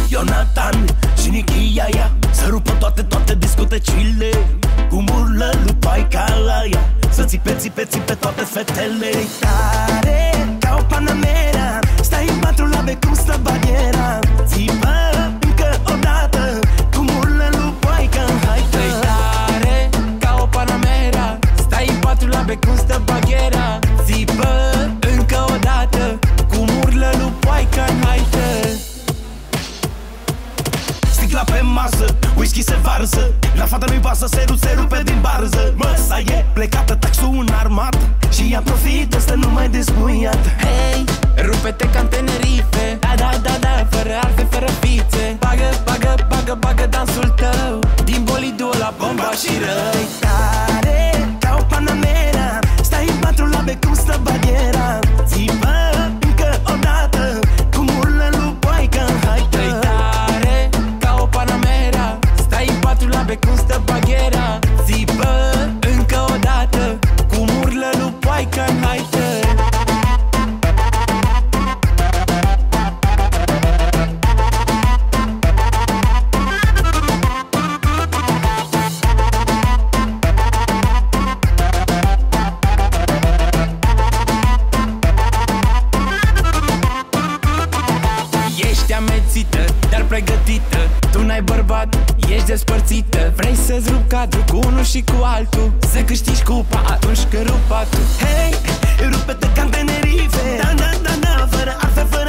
Ionatan și Nichia ea să rupă toate discotecile, cum urlă lui paica aia, să țipe toate fetele. Tare ca o Panamera, stai în patru labe cum stă bariera. Țipă încă o dată, cum urlă lui paica aia. Tare ca o Panamera, stai în patru labe cum stă bariera. Țipă încă o dată, cum urlă lui paica aia. Sticla pe masă, whisky se varsă, la fata nu-i pasă, se rupe din barză. Măsa e plecată, taxul în armată și ea profită, stă numai despuiată. Hei, rupe-te ca în Tenerife, da, fără arfe, fără fițe. Bagă dansul tău, din bolidul la bomba și răi. Tare ca o Panamera, stai în patru labe cum stă bariera. Țipă încă o dată, cum urlă lui paica hai. Cum stă baghera, țipă încă o dată, cum urlă lui paica în haită. Ești amețită, dar pregătită, tu n-ai bărbat, ești despărțită. Vrei să-ți rup cadru cu unul și cu altul, să câștigi cupa atunci când rup patul. Hei, rupe-te ca în Tenerife, da, fără arfe, fără